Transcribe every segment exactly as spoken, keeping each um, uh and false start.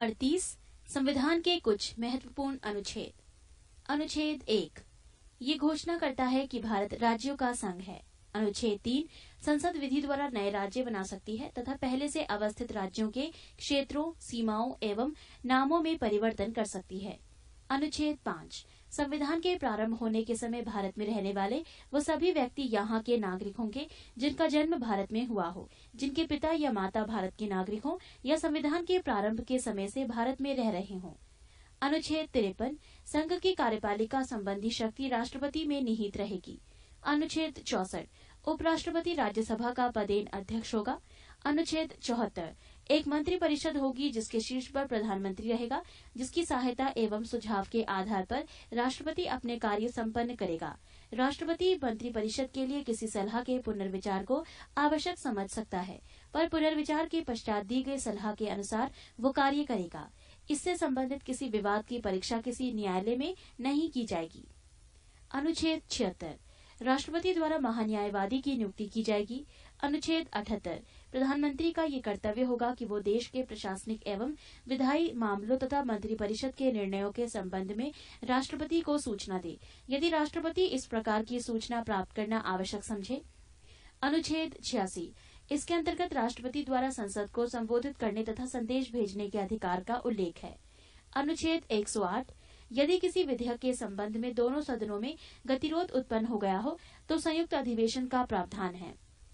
अड़तीस संविधान के कुछ महत्वपूर्ण अनुच्छेद। अनुच्छेद एक ये घोषणा करता है कि भारत राज्यों का संघ है। अनुच्छेद तीन संसद विधि द्वारा नए राज्य बना सकती है तथा पहले से अवस्थित राज्यों के क्षेत्रों, सीमाओं एवं नामों में परिवर्तन कर सकती है। अनुच्छेद पाँच संविधान के प्रारंभ होने के समय भारत में रहने वाले वो सभी व्यक्ति यहाँ के नागरिक होंगे जिनका जन्म भारत में हुआ हो, जिनके पिता या माता भारत के नागरिक हों या संविधान के प्रारंभ के समय से भारत में रह रहे हों। अनुच्छेद तिरपन संघ की कार्यपालिका संबंधी शक्ति राष्ट्रपति में निहित रहेगी। अनुच्छेद चौसठ उपराष्ट्रपति राज्यसभा का पदेन अध्यक्ष होगा। अनुच्छेद चौहत्तर एक मंत्री परिषद होगी जिसके शीर्ष पर प्रधानमंत्री रहेगा, जिसकी सहायता एवं सुझाव के आधार पर राष्ट्रपति अपने कार्य संपन्न करेगा। राष्ट्रपति मंत्री परिषद के लिए किसी सलाह के पुनर्विचार को आवश्यक समझ सकता है, पर पुनर्विचार के पश्चात दी गई सलाह के अनुसार वो कार्य करेगा। इससे संबंधित किसी विवाद की परीक्षा किसी न्यायालय में नहीं की जाएगी। अनुच्छेद छिहत्तर राष्ट्रपति द्वारा महान्यायवादी की नियुक्ति की जाएगी। अनुच्छेद अठहत्तर प्रधानमंत्री का ये कर्तव्य होगा कि वो देश के प्रशासनिक एवं विधायी मामलों तथा मंत्रिपरिषद के निर्णयों के संबंध में राष्ट्रपति को सूचना दे, यदि राष्ट्रपति इस प्रकार की सूचना प्राप्त करना आवश्यक समझे। अनुच्छेद छियासी इसके अंतर्गत राष्ट्रपति द्वारा संसद को संबोधित करने तथा संदेश भेजने के अधिकार का उल्लेख है। अनुच्छेद एक सौ आठ यदि किसी विधेयक के संबंध में दोनों सदनों में गतिरोध उत्पन्न हो गया हो तो संयुक्त अधिवेशन का प्रावधान है।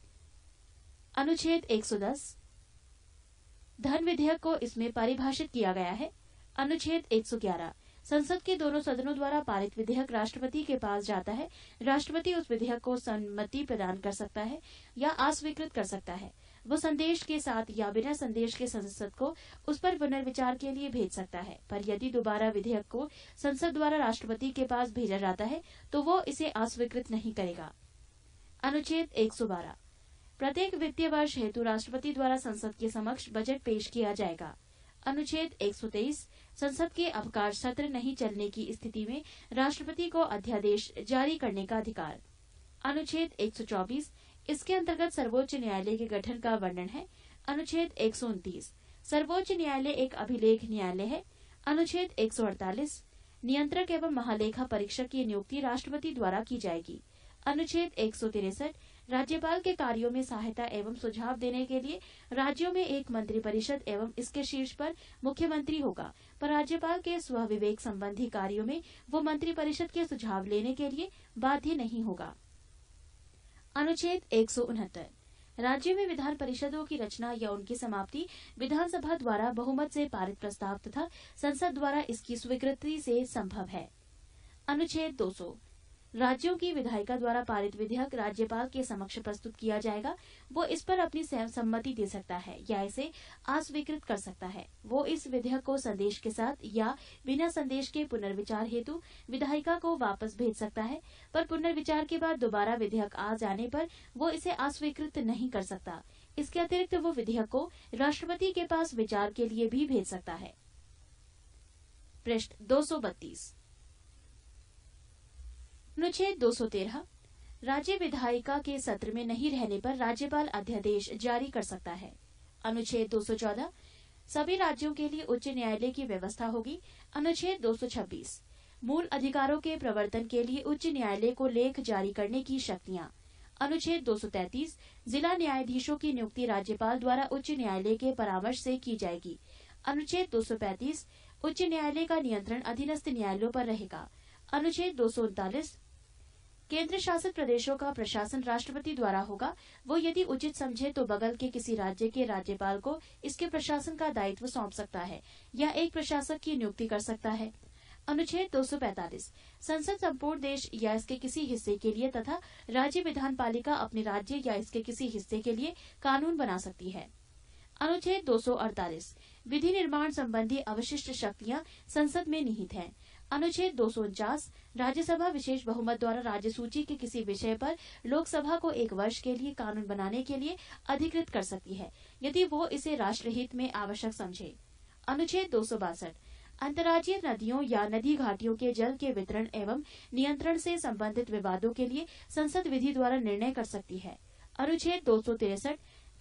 अनुच्छेद एक सौ दस धन विधेयक को इसमें परिभाषित किया गया है। अनुच्छेद एक सौ ग्यारह संसद के दोनों सदनों द्वारा पारित विधेयक राष्ट्रपति के पास जाता है। राष्ट्रपति उस विधेयक को सम्मति प्रदान कर सकता है या अस्वीकृत कर सकता है। वो संदेश के साथ या बिना संदेश के संसद को उस पर पुनर्विचार के लिए भेज सकता है, पर यदि दोबारा विधेयक को संसद द्वारा राष्ट्रपति के पास भेजा जाता है तो वो इसे अस्वीकृत नहीं करेगा। अनुच्छेद एक सौ बारह प्रत्येक वित्तीय वर्ष हेतु राष्ट्रपति द्वारा संसद के समक्ष बजट पेश किया जाएगा। अनुच्छेद एक सौ तेईस संसद के अवकाश सत्र नहीं चलने की स्थिति में राष्ट्रपति को अध्यादेश जारी करने का अधिकार। अनुच्छेद एक सौ चौबीस इसके अंतर्गत सर्वोच्च न्यायालय के गठन का वर्णन है। अनुच्छेद एक सौ उनतीस सर्वोच्च न्यायालय एक अभिलेख न्यायालय है। अनुच्छेद एक सौ अड़तालीस नियंत्रक एवं महालेखा परीक्षक की नियुक्ति राष्ट्रपति द्वारा की जाएगी। अनुच्छेद एक सौ तिरसठ राज्यपाल के कार्यों में सहायता एवं सुझाव देने के लिए राज्यों में एक मंत्रिपरिषद एवं इसके शीर्ष पर मुख्यमंत्री होगा, पर राज्यपाल के स्वविवेक संबंधी कार्यों में वो मंत्रिपरिषद के सुझाव लेने के लिए बाध्य नहीं होगा। अनुच्छेद एक सौ उनहत्तर राज्यों में विधान परिषदों की रचना या उनकी समाप्ति विधानसभा द्वारा बहुमत से पारित प्रस्ताव तथा संसद द्वारा इसकी स्वीकृति से संभव है। अनुच्छेद दो सौ राज्यों की विधायिका द्वारा पारित विधेयक राज्यपाल के समक्ष प्रस्तुत किया जाएगा। वो इस पर अपनी सम्मति दे सकता है या इसे अस्वीकृत कर सकता है। वो इस विधेयक को संदेश के साथ या बिना संदेश के पुनर्विचार हेतु विधायिका को वापस भेज सकता है, पर पुनर्विचार के बाद दोबारा विधेयक आ जाने पर वो इसे अस्वीकृत नहीं कर सकता। इसके अतिरिक्त वो विधेयक को राष्ट्रपति के पास विचार के लिए भी भेज सकता है। पृष्ठ दो सौ बत्तीस अनुच्छेद दो सौ तेरह राज्य विधायिका के सत्र में नहीं रहने पर राज्यपाल अध्यादेश जारी कर सकता है। अनुच्छेद दो सौ चौदह सभी राज्यों के लिए उच्च न्यायालय की व्यवस्था होगी। अनुच्छेद दो सौ छब्बीस मूल अधिकारों के प्रवर्तन के लिए उच्च न्यायालय को लेख जारी करने की शक्तियां। अनुच्छेद दो सौ तैंतीस जिला न्यायाधीशों की नियुक्ति राज्यपाल द्वारा उच्च न्यायालय के परामर्श से की जाएगी। अनुच्छेद दो सौ पैंतीस उच्च न्यायालय का नियंत्रण अधीनस्थ न्यायालयों पर रहेगा। अनुच्छेद दो सौ उनतालीस केंद्र शासित प्रदेशों का प्रशासन राष्ट्रपति द्वारा होगा। वो यदि उचित समझे तो बगल के किसी राज्य के राज्यपाल को इसके प्रशासन का दायित्व सौंप सकता है या एक प्रशासक की नियुक्ति कर सकता है। अनुच्छेद दो सौ पैंतालीस संसद संपूर्ण देश या इसके किसी हिस्से के लिए तथा राज्य विधान पालिका अपने राज्य या इसके किसी हिस्से के लिए कानून बना सकती है। अनुच्छेद दो सौ अड़तालीस विधि निर्माण संबंधी अवशिष्ट शक्तियां संसद में निहित हैं। अनुच्छेद दो सौ उनचास राज्यसभा विशेष बहुमत द्वारा राज्य सूची के किसी विषय पर लोकसभा को एक वर्ष के लिए कानून बनाने के लिए अधिकृत कर सकती है, यदि वो इसे राष्ट्रहित में आवश्यक समझे। अनुच्छेद दो सौ बासठ अंतर्राज्यीय नदियों या नदी घाटियों के जल के वितरण एवं नियंत्रण से संबंधित विवादों के लिए संसद विधि द्वारा निर्णय कर सकती है। अनुच्छेद दो सौ तिरसठ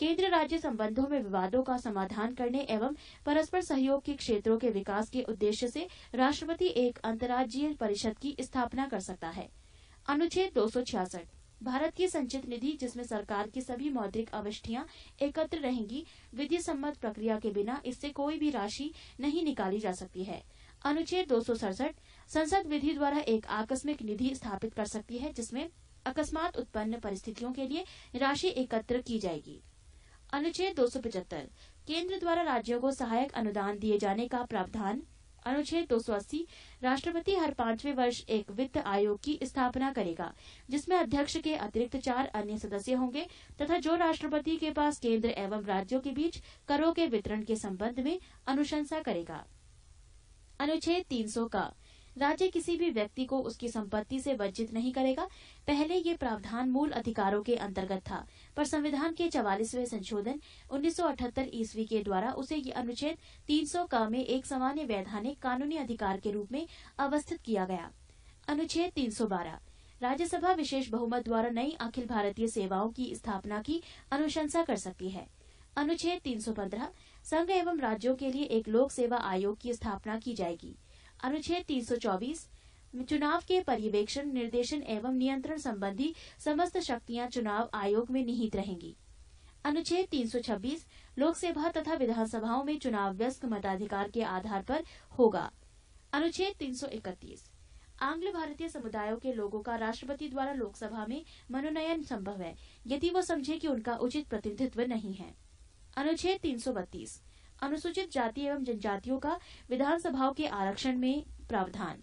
केंद्र राज्य संबंधों में विवादों का समाधान करने एवं परस्पर सहयोग के क्षेत्रों के विकास के उद्देश्य से राष्ट्रपति एक अंतर्राज्यीय परिषद की स्थापना कर सकता है। अनुच्छेद दो सौ छियासठ भारत की संचित निधि, जिसमें सरकार की सभी मौद्रिक आवश्यकताएं एकत्र रहेंगी, विधि सम्मत प्रक्रिया के बिना इससे कोई भी राशि नहीं निकाली जा सकती है। अनुच्छेद दो सौ सड़सठ संसद विधि द्वारा एक आकस्मिक निधि स्थापित कर सकती है, जिसमें अकस्मात उत्पन्न परिस्थितियों के लिए राशि एकत्र की जाएगी। अनुच्छेद दो सौ पचहत्तर केंद्र द्वारा राज्यों को सहायक अनुदान दिए जाने का प्रावधान। अनुच्छेद दो सौ अस्सी राष्ट्रपति हर पांचवें वर्ष एक वित्त आयोग की स्थापना करेगा, जिसमें अध्यक्ष के अतिरिक्त चार अन्य सदस्य होंगे तथा जो राष्ट्रपति के पास केंद्र एवं राज्यों के बीच करों के वितरण के संबंध में अनुशंसा करेगा। अनुच्छेद तीन सौ का राज्य किसी भी व्यक्ति को उसकी संपत्ति से वंचित नहीं करेगा। पहले ये प्रावधान मूल अधिकारों के अंतर्गत था, पर संविधान के चवालीसवें संशोधन उन्नीस सौ अठहत्तर ईस्वी के द्वारा उसे ये अनुच्छेद तीन सौ का में एक सामान्य वैधानिक कानूनी अधिकार के रूप में अवस्थित किया गया। अनुच्छेद तीन सौ बारह राज्यसभा विशेष बहुमत द्वारा नई अखिल भारतीय सेवाओं की स्थापना की अनुशंसा कर सकती है। अनुच्छेद तीन सौ पंद्रह संघ एवं राज्यों के लिए एक लोक सेवा आयोग की स्थापना की जाएगी। अनुच्छेद तीन सौ चौबीस चुनाव के पर्यवेक्षण, निर्देशन एवं नियंत्रण संबंधी समस्त शक्तियां चुनाव आयोग में निहित रहेंगी। अनुच्छेद तीन सौ छब्बीस लोकसभा तथा विधानसभाओं में चुनाव व्यस्क मताधिकार के आधार पर होगा। अनुच्छेद तीन सौ इकतीस आंग्ल भारतीय समुदायों के लोगों का राष्ट्रपति द्वारा लोकसभा में मनोनयन संभव है, यदि वो समझे कि उनका उचित प्रतिनिधित्व नहीं है। अनुच्छेद तीन सौ बत्तीस अनुसूचित जाति एवं जनजातियों का विधानसभाओं के आरक्षण में प्रावधान।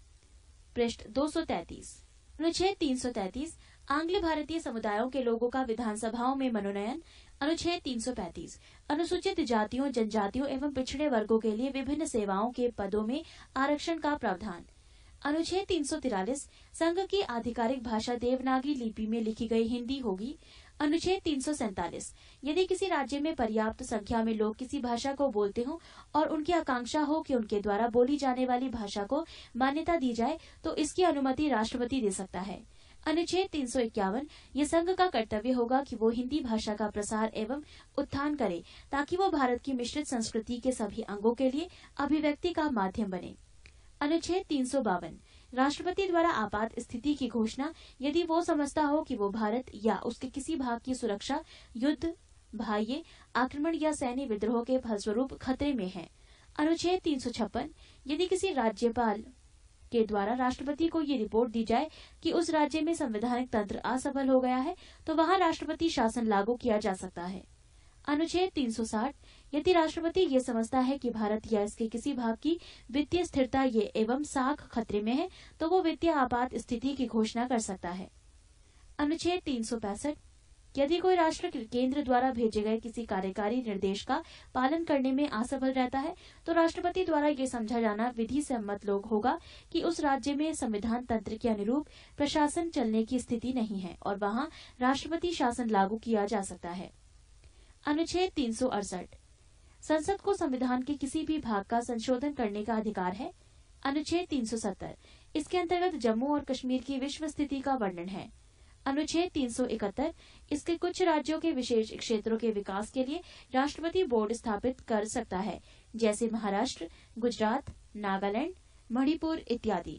पृष्ठ दो सौ तैंतीस अनुच्छेद तीन सौ तैंतीस आंग्ल भारतीय समुदायों के लोगों का विधानसभाओं में मनोनयन। अनुच्छेद तीन सौ पैंतीस अनुसूचित जातियों, जनजातियों एवं पिछड़े वर्गों के लिए विभिन्न सेवाओं के पदों में आरक्षण का प्रावधान। अनुच्छेद तीन सौ तिरालीस संघ की आधिकारिक भाषा देवनागरी लिपि में लिखी गई हिंदी होगी। अनुच्छेद तीन सौ सैंतालीस यदि किसी राज्य में पर्याप्त संख्या में लोग किसी भाषा को बोलते हों और उनकी आकांक्षा हो कि उनके द्वारा बोली जाने वाली भाषा को मान्यता दी जाए, तो इसकी अनुमति राष्ट्रपति दे सकता है। अनुच्छेद तीन सौ इक्यावन ये संघ का कर्तव्य होगा कि वो हिंदी भाषा का प्रसार एवं उत्थान करे, ताकि वो भारत की मिश्रित संस्कृति के सभी अंगों के लिए अभिव्यक्ति का माध्यम बने। अनुच्छेद तीन सौ बावन राष्ट्रपति द्वारा आपात स्थिति की घोषणा यदि वो समझता हो कि वो भारत या उसके किसी भाग की सुरक्षा, युद्ध, बाह्य आक्रमण या सैन्य विद्रोह के फलस्वरूप खतरे में है। अनुच्छेद तीन सौ छप्पन यदि किसी राज्यपाल के द्वारा राष्ट्रपति को ये रिपोर्ट दी जाए कि उस राज्य में संवैधानिक तंत्र असफल हो गया है, तो वहां राष्ट्रपति शासन लागू किया जा सकता है। अनुच्छेद तीन सौ साठ यदि राष्ट्रपति ये समझता है कि भारत या इसके किसी भाग की वित्तीय स्थिरता ये एवं साख खतरे में है, तो वो वित्तीय आपात स्थिति की घोषणा कर सकता है। अनुच्छेद तीन सौ पैंसठ यदि कोई राष्ट्र केंद्र द्वारा भेजे गए किसी कार्यकारी निर्देश का पालन करने में असफल रहता है, तो राष्ट्रपति द्वारा ये समझा जाना विधि सम्मत लोग होगा कि उस राज्य में संविधान तंत्र के अनुरूप प्रशासन चलने की स्थिति नहीं है और वहां राष्ट्रपति शासन लागू किया जा सकता है। अनुच्छेद तीन सौ अड़सठ संसद को संविधान के किसी भी भाग का संशोधन करने का अधिकार है। अनुच्छेद तीन सौ सत्तर इसके अंतर्गत जम्मू और कश्मीर की विश्व स्थिति का वर्णन है। अनुच्छेद तीन सौ इकहत्तर इसके कुछ राज्यों के विशेष क्षेत्रों के विकास के लिए राष्ट्रपति बोर्ड स्थापित कर सकता है, जैसे महाराष्ट्र, गुजरात, नागालैंड, मणिपुर इत्यादि।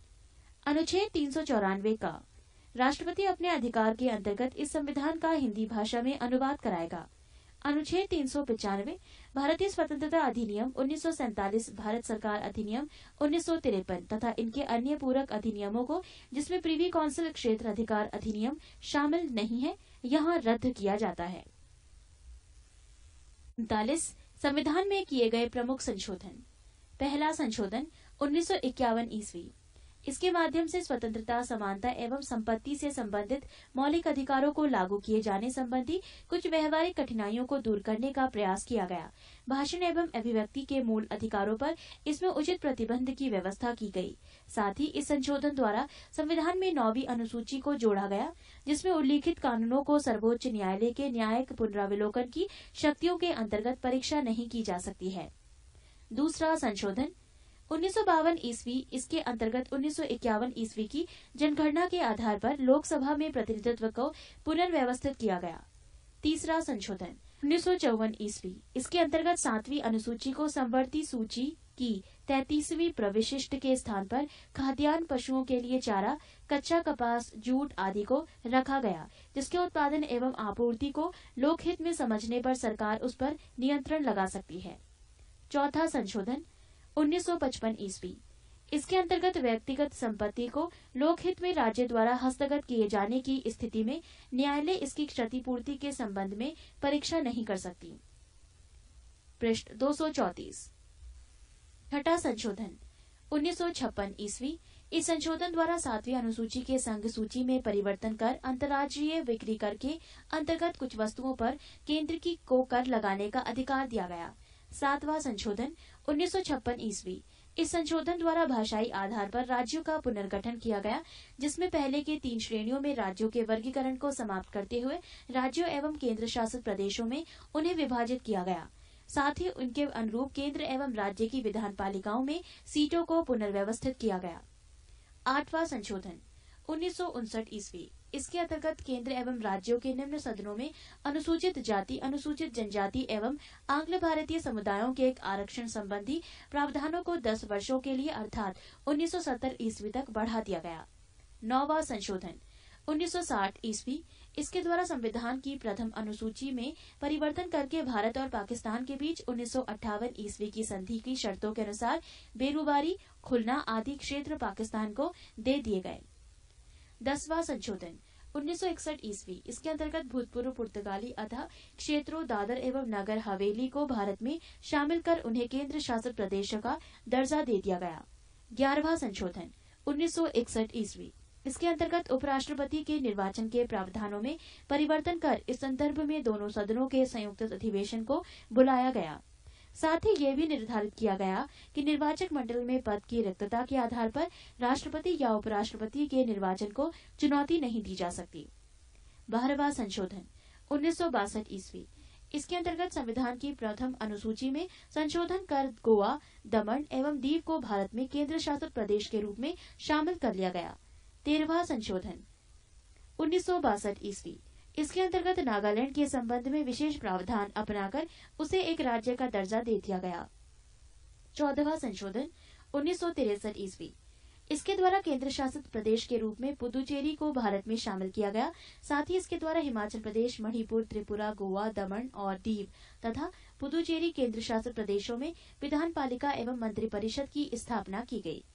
अनुच्छेद तीन सौ चौरानवे का राष्ट्रपति अपने अधिकार के अंतर्गत इस संविधान का हिंदी भाषा में अनुवाद कराएगा। अनुच्छेद तीन सौ पचानवे भारतीय स्वतंत्रता अधिनियम उन्नीस सौ सैंतालीस, भारत सरकार अधिनियम उन्नीस सौ तिरपन तथा इनके अन्य पूरक अधिनियमों को, जिसमें प्रिवी काउंसिल क्षेत्र अधिकार अधिनियम शामिल नहीं है, यहाँ रद्द किया जाता है। उनतालीस संविधान में किए गए प्रमुख संशोधन। पहला संशोधन उन्नीस सौ इक्यावन ईस्वी इसके माध्यम से स्वतंत्रता, समानता एवं संपत्ति से संबंधित मौलिक अधिकारों को लागू किए जाने संबंधी कुछ व्यवहारिक कठिनाइयों को दूर करने का प्रयास किया गया। भाषण एवं अभिव्यक्ति के मूल अधिकारों पर इसमें उचित प्रतिबंध की व्यवस्था की गई। साथ ही इस संशोधन द्वारा संविधान में नौवीं अनुसूची को जोड़ा गया, जिसमें उल्लिखित कानूनों को सर्वोच्च न्यायालय के न्यायिक पुनरावलोकन की शक्तियों के अंतर्गत परीक्षा नहीं की जा सकती है। दूसरा संशोधन उन्नीस सौ बावन ईस्वी इसके अंतर्गत उन्नीस सौ इक्यावन ईस्वी की जनगणना के आधार पर लोकसभा में प्रतिनिधित्व को पुनर्व्यवस्थित किया गया। तीसरा संशोधन उन्नीस सौ चौवन ईस्वी, इसके अंतर्गत सातवीं अनुसूची को संवर्ती सूची की तैतीसवीं प्रविशिष्ट के स्थान पर खाद्यान्न पशुओं के लिए चारा, कच्चा कपास, जूट आदि को रखा गया, जिसके उत्पादन एवं आपूर्ति को लोकहित में समझने पर सरकार उस पर नियंत्रण लगा सकती है। चौथा संशोधन उन्नीस सौ पचपन ईस्वी, इसके अंतर्गत व्यक्तिगत संपत्ति को लोकहित में राज्य द्वारा हस्तगत किए जाने की स्थिति में न्यायालय इसकी क्षतिपूर्ति के संबंध में परीक्षा नहीं कर सकती। पृष्ठ दो सौ चौंतीस। छठा संशोधन उन्नीस सौ छप्पन ईस्वी, इस संशोधन द्वारा सातवीं अनुसूची के संघ सूची में परिवर्तन कर अंतर्राज्यीय बिक्री कर के अंतर्गत कुछ वस्तुओं पर केंद्र की को कर लगाने का अधिकार दिया गया। सातवां संशोधन उन्नीस सौ छप्पन ईस्वी, इस संशोधन द्वारा भाषाई आधार पर राज्यों का पुनर्गठन किया गया, जिसमें पहले के तीन श्रेणियों में राज्यों के वर्गीकरण को समाप्त करते हुए राज्यों एवं केंद्र शासित प्रदेशों में उन्हें विभाजित किया गया। साथ ही उनके अनुरूप केंद्र एवं राज्य की विधान पालिकाओं में सीटों को पुनर्व्यवस्थित किया गया। आठवां संशोधन उन्नीस सौ उनसठ ईस्वी, इसके अंतर्गत केंद्र एवं राज्यों के निम्न सदनों में अनुसूचित जाति, अनुसूचित जनजाति एवं आंग्ल भारतीय समुदायों के एक आरक्षण संबंधी प्रावधानों को दस वर्षों के लिए अर्थात उन्नीस सौ सत्तर ईस्वी तक बढ़ा दिया गया। नौवां संशोधन उन्नीस सौ साठ ईस्वी, इसके द्वारा संविधान की प्रथम अनुसूची में परिवर्तन करके भारत और पाकिस्तान के बीच उन्नीस सौ अट्ठावन ईस्वी की संधि की शर्तों के अनुसार बेरुबारी, खुलना आदि क्षेत्र पाकिस्तान को दे दिए गए। दसवां संशोधन उन्नीस सौ इकसठ ईस्वी, इसके अंतर्गत भूतपूर्व पुर्तगाली अतः क्षेत्रों दादर एवं नगर हवेली को भारत में शामिल कर उन्हें केंद्र शासित प्रदेशों का दर्जा दे दिया गया। ग्यारहवां संशोधन उन्नीस सौ इकसठ ईस्वी, इसके अंतर्गत उपराष्ट्रपति के निर्वाचन के प्रावधानों में परिवर्तन कर इस संदर्भ में दोनों सदनों के संयुक्त अधिवेशन को बुलाया गया। साथ ही यह भी निर्धारित किया गया कि निर्वाचक मंडल में पद की रिक्तता के आधार पर राष्ट्रपति या उपराष्ट्रपति के निर्वाचन को चुनौती नहीं दी जा सकती। बारहवां संशोधन उन्नीस सौ बासठ ईस्वी, इसके अंतर्गत संविधान की प्रथम अनुसूची में संशोधन कर गोवा, दमन एवं दीव को भारत में केंद्र शासित प्रदेश के रूप में शामिल कर लिया गया। तेरहवां संशोधन उन्नीस सौ बासठ ईस्वी, इसके अंतर्गत नागालैंड के संबंध में विशेष प्रावधान अपनाकर उसे एक राज्य का दर्जा दे दिया गया। चौदहवां संशोधन उन्नीस सौ तिरसठ ईस्वी, इसके द्वारा केंद्र शासित प्रदेश के रूप में पुदुचेरी को भारत में शामिल किया गया। साथ ही इसके द्वारा हिमाचल प्रदेश, मणिपुर, त्रिपुरा, गोवा, दमन और दीव तथा पुदुचेरी केंद्र शासित प्रदेशों में विधान पालिका एवं मंत्रिपरिषद की स्थापना की गई।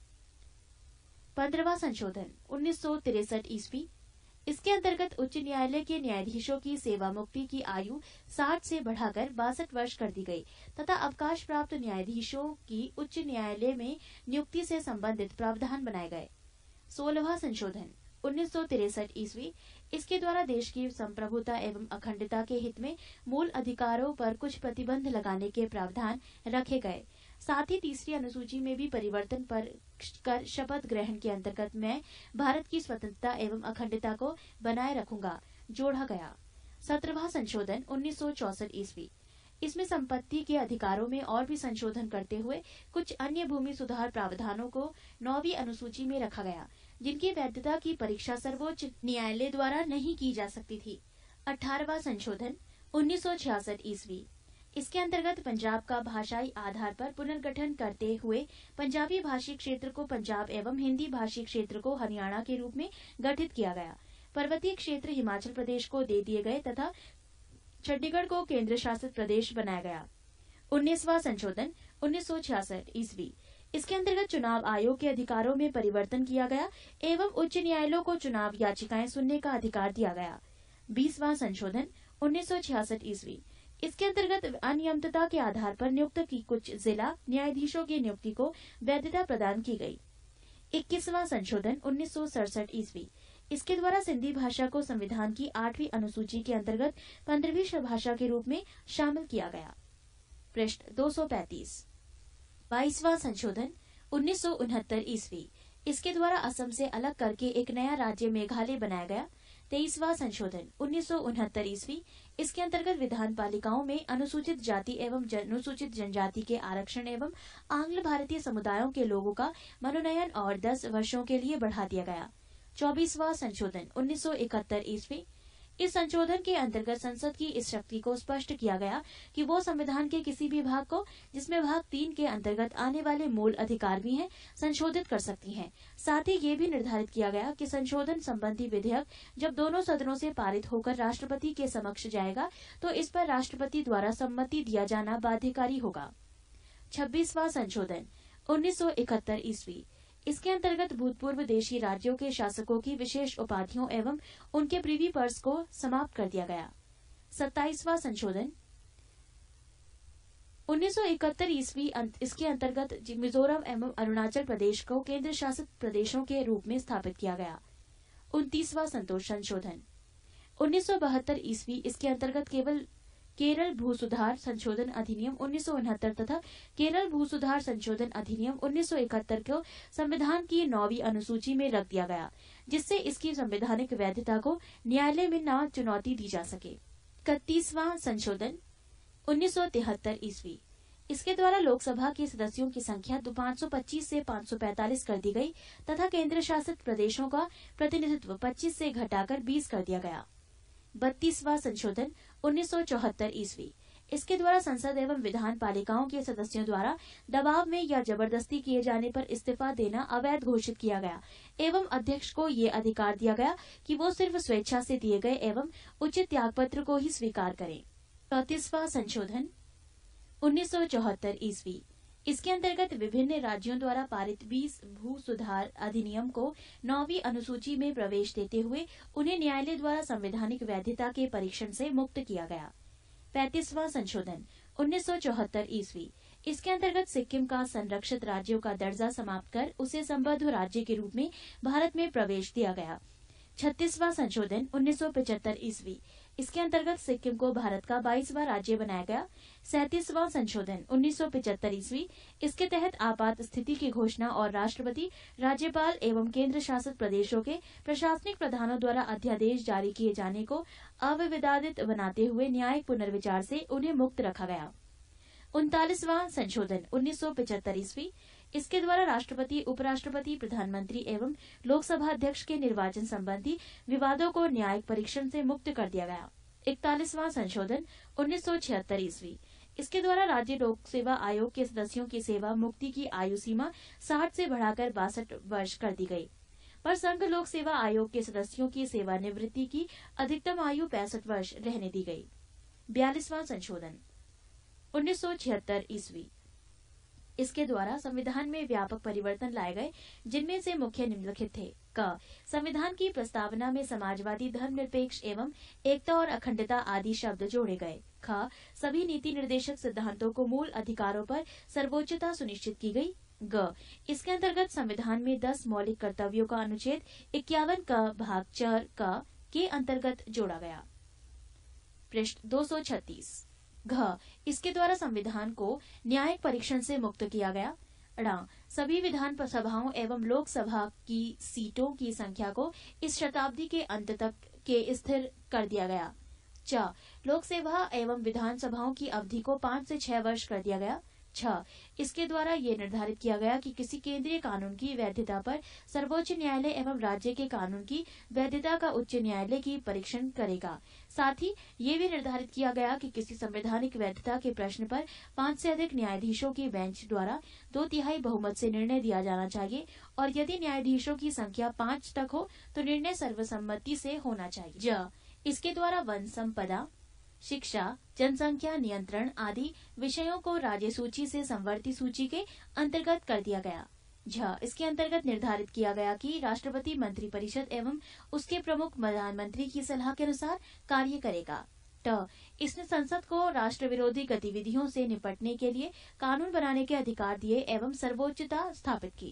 पंद्रहवां संशोधन उन्नीस सौ तिरसठ ईस्वी, इसके अंतर्गत उच्च न्यायालय के न्यायाधीशों की सेवा मुक्ति की आयु साठ से बढ़ाकर बासठ वर्ष कर दी गई तथा अवकाश प्राप्त न्यायाधीशों की उच्च न्यायालय में नियुक्ति से संबंधित प्रावधान बनाए गए। सोलहवां संशोधन उन्नीस सौ तिरसठ ईस्वी, इसके द्वारा देश की संप्रभुता एवं अखंडता के हित में मूल अधिकारों पर कुछ प्रतिबंध लगाने के प्रावधान रखे गए। साथ ही तीसरी अनुसूची में भी परिवर्तन पर कर शपथ ग्रहण के अंतर्गत मैं भारत की स्वतंत्रता एवं अखंडता को बनाए रखूंगा जोड़ा गया। सत्रहवां संशोधन उन्नीस सौ चौसठ ईस्वी, इसमें संपत्ति के अधिकारों में और भी संशोधन करते हुए कुछ अन्य भूमि सुधार प्रावधानों को नौवीं अनुसूची में रखा गया, जिनकी वैधता की परीक्षा सर्वोच्च न्यायालय द्वारा नहीं की जा सकती थी। अठारहवां संशोधन उन्नीस सौ छियासठ ईस्वी, इसके अंतर्गत पंजाब का भाषाई आधार पर पुनर्गठन करते हुए पंजाबी भाषी क्षेत्र को पंजाब एवं हिंदी भाषी क्षेत्र को हरियाणा के रूप में गठित किया गया। पर्वतीय क्षेत्र हिमाचल प्रदेश को दे दिए गए तथा चंडीगढ़ को केंद्र शासित प्रदेश बनाया गया। उन्नीसवां संशोधन उन्नीस सौ छियासठ ईस्वी, इसके अंतर्गत चुनाव आयोग के अधिकारों में परिवर्तन किया गया एवं उच्च न्यायालयों को चुनाव याचिकाएं सुनने का अधिकार दिया गया। बीसवां संशोधन उन्नीस सौ छियासठ ईस्वी, इसके अंतर्गत अनियमितता के आधार पर नियुक्त की कुछ जिला न्यायाधीशों की नियुक्ति को वैधता प्रदान की गई। इक्कीसवां संशोधन उन्नीस सौ सड़सठ ईस्वी, इसके द्वारा सिंधी भाषा को संविधान की आठवीं अनुसूची के अंतर्गत पंद्रहवीं भाषा के रूप में शामिल किया गया। पृष्ठ दो सौ पैंतीस। बाईसवां संशोधन उन्नीस सौ उनहत्तर ईस्वी, इसके द्वारा असम से अलग करके एक नया राज्य मेघालय बनाया गया। तेईसवां संशोधन उन्नीस सौ उनहत्तर ईस्वी, इसके अंतर्गत विधान पालिकाओं में अनुसूचित जाति एवं अनुसूचित जनजाति के आरक्षण एवं आंग्ल भारतीय समुदायों के लोगों का मनोनयन और दस वर्षों के लिए बढ़ा दिया गया। चौबीसवां संशोधन उन्नीस सौ इकहत्तर ईस्वी, इस संशोधन के अंतर्गत संसद की इस शक्ति को स्पष्ट किया गया कि वो संविधान के किसी भी भाग को, जिसमें भाग तीन के अंतर्गत आने वाले मूल अधिकार भी हैं, संशोधित कर सकती हैं। साथ ही ये भी निर्धारित किया गया कि संशोधन संबंधी विधेयक जब दोनों सदनों से पारित होकर राष्ट्रपति के समक्ष जाएगा तो इस पर राष्ट्रपति द्वारा सम्मति दिया जाना बाध्यकारी होगा। छब्बीसवां संशोधन उन्नीस सौ इकहत्तर ईस्वी। इसके अंतर्गत भूतपूर्व देशी राज्यों के शासकों की विशेष उपाधियों एवं उनके प्रीवी पर्स को समाप्त कर दिया गया। सत्ताईसवां संशोधन उन्नीस सौ इकहत्तर ईस्वी। इसके अंतर्गत मिजोरम एवं अरुणाचल प्रदेश को केंद्र शासित प्रदेशों के रूप में स्थापित किया गया। उनतीसवां संशोधन उन्नीस सौ बहत्तर ईस्वी। इसके अंतर्गत केवल केरल भू सुधार संशोधन अधिनियम उन्नीस सौ उनहत्तर तथा केरल भू सुधार संशोधन अधिनियम उन्नीस सौ इकहत्तर को संविधान की नौवीं अनुसूची में रख दिया गया, जिससे इसकी संवैधानिक वैधता को न्यायालय में न चुनौती दी जा सके। इकतीसवां संशोधन उन्नीस सौ तिहत्तर ईस्वी। इसके द्वारा लोकसभा के सदस्यों की संख्या पाँच सौ पच्चीस से पाँच सौ पैंतालीस कर दी गई तथा केंद्र शासित प्रदेशों का प्रतिनिधित्व पच्चीस से घटाकर बीस कर दिया गया। बत्तीसवां संशोधन उन्नीस सौ चौहत्तर ईस्वी। इसके द्वारा संसद एवं विधान पालिकाओं के सदस्यों द्वारा दबाव में या जबरदस्ती किए जाने पर इस्तीफा देना अवैध घोषित किया गया एवं अध्यक्ष को ये अधिकार दिया गया कि वो सिर्फ स्वेच्छा से दिए गए एवं उचित त्यागपत्र को ही स्वीकार करें। चौंतीसवां संशोधन उन्नीस सौ चौहत्तर ईस्वी। इसके अंतर्गत विभिन्न राज्यों द्वारा पारित बीस भू सुधार अधिनियम को नौवीं अनुसूची में प्रवेश देते हुए उन्हें न्यायालय द्वारा संवैधानिक वैधता के परीक्षण से मुक्त किया गया। पैंतीसवां संशोधन उन्नीस सौ चौहत्तर ईस्वी। इसके अंतर्गत सिक्किम का संरक्षित राज्यों का दर्जा समाप्त कर उसे संबद्ध राज्य के रूप में भारत में प्रवेश दिया गया। छत्तीसवां संशोधन उन्नीस सौ पचहत्तर ईस्वी। इसके अंतर्गत सिक्किम को भारत का बाईसवां राज्य बनाया गया। सैंतीसवां संशोधन उन्नीस सौ पचहत्तर ईस्वी। इसके तहत आपात स्थिति की घोषणा और राष्ट्रपति, राज्यपाल एवं केंद्र शासित प्रदेशों के प्रशासनिक प्रधानों द्वारा अध्यादेश जारी किए जाने को अविवादित बनाते हुए न्यायिक पुनर्विचार से उन्हें मुक्त रखा गया। उनतालीसवां संशोधन उन्नीस सौ पचहत्तर ईस्वी। इसके द्वारा राष्ट्रपति, उपराष्ट्रपति, प्रधानमंत्री एवं लोकसभा अध्यक्ष के निर्वाचन संबंधी विवादों को न्यायिक परीक्षण से मुक्त कर दिया गया। इकतालीसवां संशोधन उन्नीस सौ छिहत्तर ईस्वी। इसके द्वारा राज्य लोक सेवा आयोग के सदस्यों की सेवा मुक्ति की आयु सीमा साठ से बढ़ाकर बासठ वर्ष कर दी गई, पर संघ लोक सेवा आयोग के सदस्यों की सेवानिवृत्ति की अधिकतम आयु पैंसठ वर्ष रहने दी गई। बयालीसवां संशोधन उन्नीस सौ छिहत्तर ईस्वी। इसके द्वारा संविधान में व्यापक परिवर्तन लाए गए, जिनमें से मुख्य निम्नलिखित थे। क संविधान की प्रस्तावना में समाजवादी, धर्मनिरपेक्ष एवं एकता और अखंडता आदि शब्द जोड़े गए। ख सभी नीति निर्देशक सिद्धांतों को मूल अधिकारों पर सर्वोच्चता सुनिश्चित की गई। ग इसके अंतर्गत संविधान में दस मौलिक कर्तव्यों का अनुच्छेद इक्यावन का भाग चार का के अंतर्गत जोड़ा गया। पृष्ठ दो सौ छत्तीस। घ इसके द्वारा संविधान को न्यायिक परीक्षण से मुक्त किया गया। ड़ सभी विधान सभाओं एवं लोकसभा की सीटों की संख्या को इस शताब्दी के अंत तक के स्थिर कर दिया गया। च लोकसभा एवं विधान सभाओं की अवधि को पाँच से छह वर्ष कर दिया गया। छ इसके द्वारा ये निर्धारित किया गया कि किसी केंद्रीय कानून की वैधता पर सर्वोच्च न्यायालय एवं राज्य के कानून की वैधता का उच्च न्यायालय की परीक्षण करेगा। साथ ही ये भी निर्धारित किया गया कि किसी संवैधानिक वैधता के प्रश्न पर पांच से अधिक न्यायाधीशों की बेंच द्वारा दो तिहाई बहुमत से निर्णय दिया जाना चाहिए और यदि न्यायाधीशों की संख्या पांच तक हो तो निर्णय सर्वसम्मति से होना चाहिए। ज इसके द्वारा वन संपदा, शिक्षा, जनसंख्या नियंत्रण आदि विषयों को राज्य सूची से संवर्ती सूची के अंतर्गत कर दिया गया। झ इसके अंतर्गत निर्धारित किया गया कि राष्ट्रपति मंत्रिपरिषद एवं उसके प्रमुख प्रधानमंत्री की सलाह के अनुसार कार्य करेगा। ट इसने संसद को राष्ट्र विरोधी गतिविधियों से निपटने के लिए कानून बनाने के अधिकार दिए एवं सर्वोच्चता स्थापित की।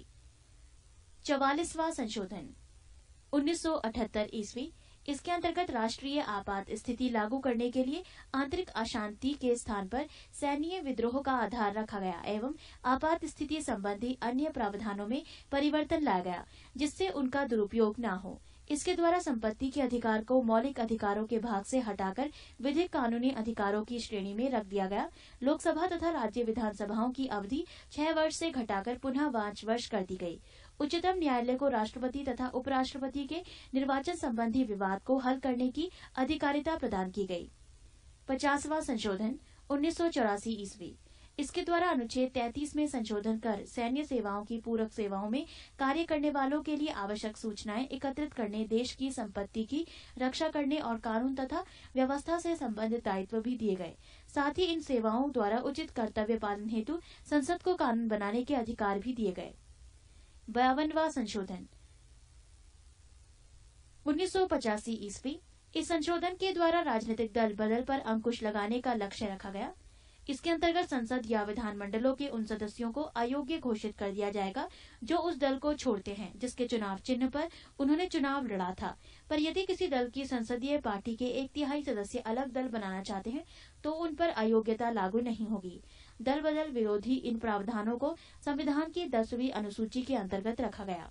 चौवालीसवां संशोधन उन्नीस सौ अठहत्तर ईस्वी। इसके अंतर्गत राष्ट्रीय आपात स्थिति लागू करने के लिए आंतरिक अशांति के स्थान पर सैन्य विद्रोह का आधार रखा गया एवं आपात स्थिति संबंधी अन्य प्रावधानों में परिवर्तन लाया गया जिससे उनका दुरुपयोग न हो। इसके द्वारा संपत्ति के अधिकार को मौलिक अधिकारों के भाग से हटाकर विधिक कानूनी अधिकारों की श्रेणी में रख दिया गया। लोकसभा तथा राज्य विधानसभाओं की अवधि छह वर्ष से घटाकर पुनः पांच वर्ष कर दी गई। उच्चतम न्यायालय को राष्ट्रपति तथा उपराष्ट्रपति के निर्वाचन संबंधी विवाद को हल करने की अधिकारिता प्रदान की गई। पचासवां संशोधन उन्नीस सौ चौरासी ईस्वी। इसके द्वारा अनुच्छेद तैंतीस में संशोधन कर सैन्य सेवाओं की पूरक सेवाओं में कार्य करने वालों के लिए आवश्यक सूचनाएं एकत्रित करने, देश की संपत्ति की रक्षा करने और कानून तथा व्यवस्था से संबंधित दायित्व भी दिए गए। साथ ही इन सेवाओं द्वारा उचित कर्तव्य पालन हेतु संसद को कानून बनाने के अधिकार भी दिए गए। बावनवां संशोधन उन्नीस सौ पचासी ईस्वी। इस संशोधन के द्वारा राजनीतिक दल बदल पर अंकुश लगाने का लक्ष्य रखा गया। इसके अंतर्गत संसद या विधानमंडलों के उन सदस्यों को अयोग्य घोषित कर दिया जाएगा जो उस दल को छोड़ते हैं जिसके चुनाव चिन्ह पर उन्होंने चुनाव लड़ा था। पर यदि किसी दल की संसदीय पार्टी के एक तिहाई सदस्य अलग दल बनाना चाहते हैं तो उन पर अयोग्यता लागू नहीं होगी। दल बदल विरोधी इन प्रावधानों को संविधान की दसवीं अनुसूची के अंतर्गत रखा गया।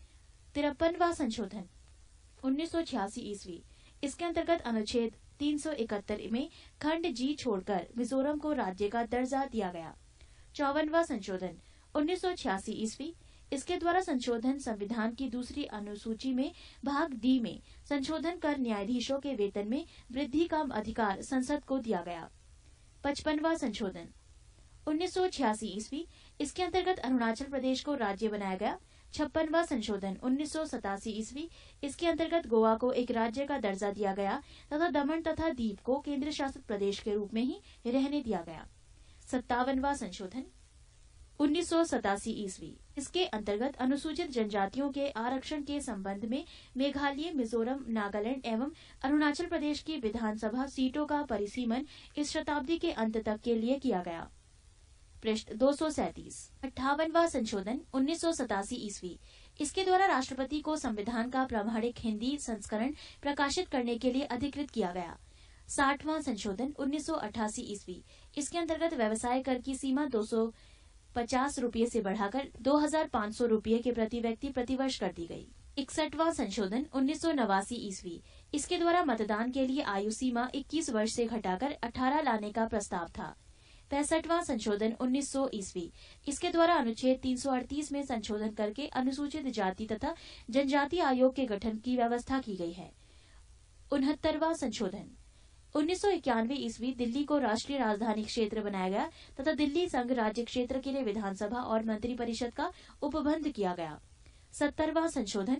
तिरपनवां संशोधन उन्नीस सौ छियासी ईस्वी। इसके अंतर्गत अनुच्छेद तीन सौ इकहत्तर में खंड जी छोड़कर मिजोरम को राज्य का दर्जा दिया गया। चौवनवां संशोधन उन्नीस सौ छियासी ईस्वी। इसके द्वारा संशोधन संविधान की दूसरी अनुसूची में भाग डी में संशोधन कर न्यायाधीशों के वेतन में वृद्धि का अधिकार संसद को दिया गया। पचपनवां संशोधन उन्नीस सौ छियासी ईस्वी। इसके अंतर्गत अरुणाचल प्रदेश को राज्य बनाया गया। छप्पनवां संशोधन उन्नीस सौ सतासी ईस्वी। इसके अंतर्गत गोवा को एक राज्य का दर्जा दिया गया तथा दमन तथा दीव को केंद्र शासित प्रदेश के रूप में ही रहने दिया गया। सत्तावनवां संशोधन उन्नीस सौ सतासी ईस्वी। इसके अंतर्गत अनुसूचित जनजातियों के आरक्षण के संबंध में मेघालय, मिजोरम, नागालैंड एवं अरुणाचल प्रदेश की विधानसभा सीटों का परिसीमन इस शताब्दी के अंत तक के लिए किया गया। पृष्ठ दो सौ सैंतीस। अट्ठावनवां संशोधन उन्नीस सौ सतासी ईस्वी। इसके द्वारा राष्ट्रपति को संविधान का प्रामाणिक हिंदी संस्करण प्रकाशित करने के लिए अधिकृत किया गया। साठवां संशोधन उन्नीस सौ अट्ठासी ईस्वी। इसके अंतर्गत व्यवसाय कर की सीमा दो सौ पचास रूपये से बढ़ाकर दो हजार पाँच सौ रूपये के प्रति व्यक्ति प्रतिवर्ष कर दी गई। इकसठवां संशोधन उन्नीस सौ नवासी ईस्वी। इसके द्वारा मतदान के लिए आयु सीमा इक्कीस वर्ष से घटाकर अठारह लाने का प्रस्ताव था। पैंसठवां संशोधन उन्नीस सौ ईस्वी। इसके द्वारा अनुच्छेद तीन सौ अड़तीस में संशोधन करके अनुसूचित जाति तथा जनजाति आयोग के गठन की व्यवस्था की गई है। उनहत्तरवां संशोधन उन्नीस सौ इक्यानवे ईस्वी। दिल्ली को राष्ट्रीय राजधानी क्षेत्र बनाया गया तथा दिल्ली संघ राज्य क्षेत्र के लिए विधानसभा और मंत्री परिषद का उपबंध किया गया। सत्तरवां संशोधन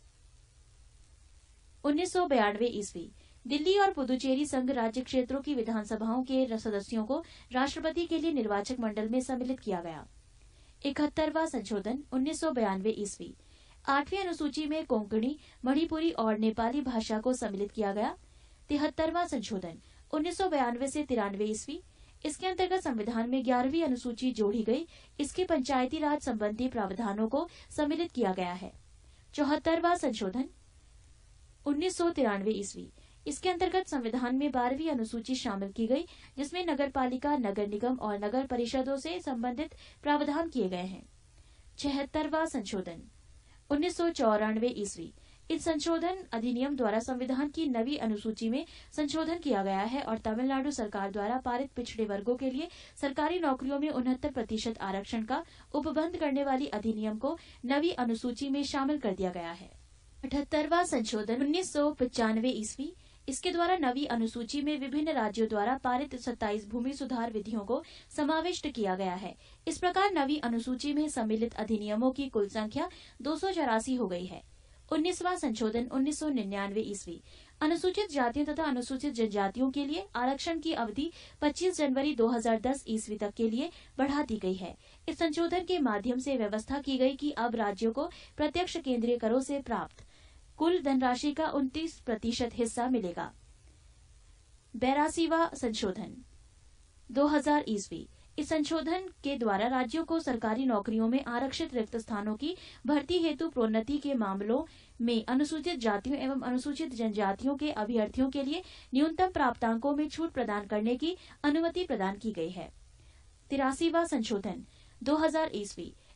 उन्नीस सौ बयानवे ईस्वी। दिल्ली और पुदुचेरी संघ राज्य क्षेत्रों की विधानसभाओं के सदस्यों को राष्ट्रपति के लिए निर्वाचक मंडल में सम्मिलित किया गया। इकहत्तरवां संशोधन उन्नीस सौ बयानवे ईस्वी। आठवीं अनुसूची में कोंकणी, मणिपुरी और नेपाली भाषा को सम्मिलित किया गया। तिहत्तरवां संशोधन उन्नीस सौ बयानवे से तिरानवे ईस्वी। इसके अंतर्गत संविधान में ग्यारहवीं अनुसूची जोड़ी गई। इसके पंचायती राज संबंधी प्रावधानों को सम्मिलित किया गया है। चौहत्तरवां संशोधन उन्नीस सौ तिरानवे ईस्वी। इसके अंतर्गत संविधान में बारहवीं अनुसूची शामिल की गई जिसमें नगर पालिका, नगर निगम और नगर परिषदों से संबंधित प्रावधान किए गए हैं। छिहत्तरवां संशोधन उन्नीस सौ चौरानवे ईस्वी। इस संशोधन अधिनियम द्वारा संविधान की नवी अनुसूची में संशोधन किया गया है और तमिलनाडु सरकार द्वारा पारित पिछड़े वर्गों के लिए सरकारी नौकरियों में उनहत्तर प्रतिशत आरक्षण का उपबंध करने वाली अधिनियम को नवी अनुसूची में शामिल कर दिया गया है। अठहत्तरवां संशोधन उन्नीस सौ पचानवे ईस्वी। इसके द्वारा नवी अनुसूची में विभिन्न राज्यों द्वारा पारित सत्ताईस भूमि सुधार विधियों को समाविष्ट किया गया है। इस प्रकार नवी अनुसूची में सम्मिलित अधिनियमों की कुल संख्या दो सौ चौरासी हो गई है। उन्नीसवां संशोधन उन्नीस सौ निन्यानवे ईस्वी। अनुसूचित जातियों तथा अनुसूचित जनजातियों के लिए आरक्षण की अवधि पच्चीस जनवरी दो हजार दस ईस्वी तक के लिए बढ़ा दी गई है। इस संशोधन के माध्यम से व्यवस्था की गई कि अब राज्यों को प्रत्यक्ष केंद्रीय करों से प्राप्त कुल धनराशि का उनतीस प्रतिशत हिस्सा मिलेगा। बेरासीवा संशोधन दो हजार ईस्वी। इस संशोधन के द्वारा राज्यों को सरकारी नौकरियों में आरक्षित रिक्त स्थानों की भर्ती हेतु प्रोन्नति के मामलों में अनुसूचित जातियों एवं अनुसूचित जनजातियों के अभ्यर्थियों के लिए न्यूनतम प्राप्तांकों में छूट प्रदान करने की अनुमति प्रदान की गई है। तिरासीवा संशोधन दो हजार ईस्वी।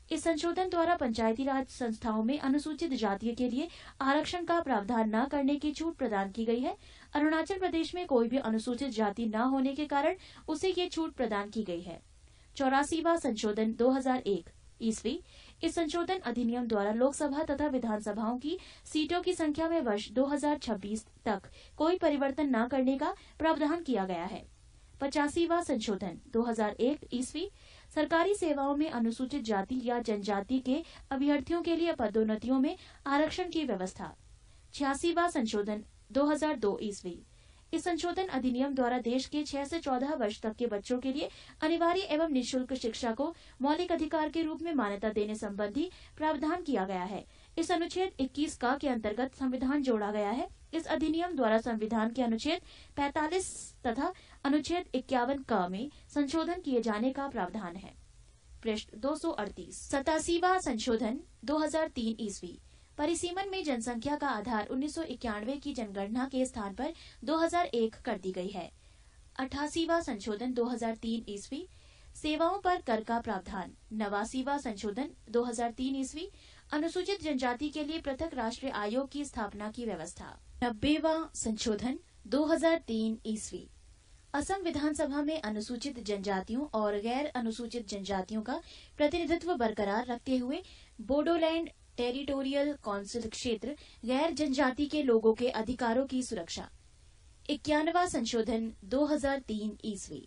इस संशोधन द्वारा पंचायती राज संस्थाओं में अनुसूचित जातियों के लिए आरक्षण का प्रावधान न करने की छूट प्रदान की गई है। अरुणाचल प्रदेश में कोई भी अनुसूचित जाति न होने के कारण उसे ये छूट प्रदान की गई है। चौरासीवां संशोधन दो हज़ार एक ईस्वी। इस संशोधन अधिनियम द्वारा लोकसभा तथा विधानसभाओं की सीटों की संख्या में वर्ष दो हज़ार छब्बीस तक कोई परिवर्तन न करने का प्रावधान किया गया है। पचासीवां संशोधन दो हज़ार एक ईस्वी। सरकारी सेवाओं में अनुसूचित जाति या जनजाति के अभ्यर्थियों के लिए पदोन्नतियों में आरक्षण की व्यवस्था। छियासीवां संशोधन दो हज़ार दो ईस्वी। इस संशोधन अधिनियम द्वारा देश के छह से चौदह वर्ष तक के बच्चों के लिए अनिवार्य एवं निःशुल्क शिक्षा को मौलिक अधिकार के रूप में मान्यता देने संबंधी प्रावधान किया गया है। इस अनुच्छेद इक्कीस का के अंतर्गत संविधान जोड़ा गया है। इस अधिनियम द्वारा संविधान के अनुच्छेद पैंतालीस तथा अनुच्छेद इक्यावन का में संशोधन किए जाने का प्रावधान है। पृष्ठ दो सौ अड़तीस। सतासीवां संशोधन दो हज़ार तीन ईस्वी। परिसीमन में जनसंख्या का आधार उन्नीस सौ इक्यानवे की जनगणना के स्थान पर दो हज़ार एक कर दी गई है। अठासीवां संशोधन दो हज़ार तीन ईस्वी। सेवाओं पर कर का प्रावधान। नवासीवां संशोधन दो हज़ार तीन ईस्वी। अनुसूचित जनजाति के लिए पृथक राष्ट्रीय आयोग की स्थापना की व्यवस्था। नब्बेवां संशोधन दो हज़ार तीन ईस्वी। असम विधानसभा में अनुसूचित जनजातियों और गैर अनुसूचित जनजातियों का प्रतिनिधित्व बरकरार रखते हुए बोडोलैंड टेरिटोरियल काउंसिल क्षेत्र गैर जनजाति के लोगों के अधिकारों की सुरक्षा। इक्यानवां संशोधन दो हज़ार तीन ईस्वी।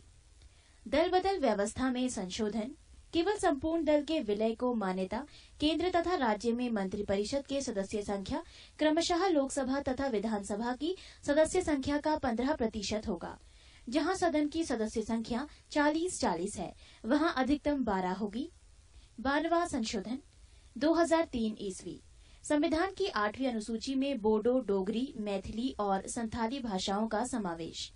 दल बदल व्यवस्था में संशोधन। केवल संपूर्ण दल के विलय को मान्यता। केंद्र तथा राज्य में मंत्रिपरिषद के सदस्य संख्या क्रमशः लोकसभा तथा विधानसभा की सदस्य संख्या का पंद्रह प्रतिशत होगा। जहां सदन की सदस्य संख्या चालीस चालीस है, वहां अधिकतम बारह होगी। बारहवां संशोधन दो हज़ार तीन ईस्वी। संविधान की आठवीं अनुसूची में बोडो, डोगरी, मैथिली और संथाली भाषाओं का समावेश।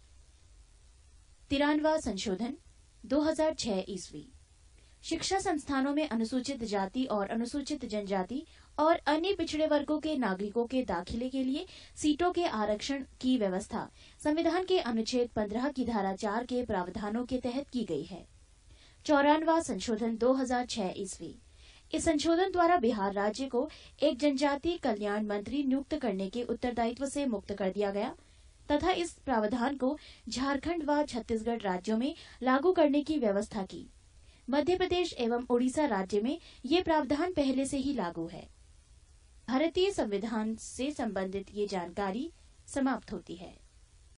तिरानवां संशोधन दो हज़ार छह ईस्वी। शिक्षा संस्थानों में अनुसूचित जाति और अनुसूचित जनजाति और अन्य पिछड़े वर्गों के नागरिकों के दाखिले के लिए सीटों के आरक्षण की व्यवस्था संविधान के अनुच्छेद पंद्रह की धारा चार के प्रावधानों के तहत की गई है। चौरानवां संशोधन दो हज़ार छह ईस्वी। इस संशोधन द्वारा बिहार राज्य को एक जनजाति कल्याण मंत्री नियुक्त करने के उत्तरदायित्व से मुक्त कर दिया गया तथा इस प्रावधान को झारखंड व छत्तीसगढ़ राज्यों में लागू करने की व्यवस्था की। मध्य प्रदेश एवं उड़ीसा राज्य में ये प्रावधान पहले से ही लागू है। भारतीय संविधान से संबंधित ये जानकारी समाप्त होती है।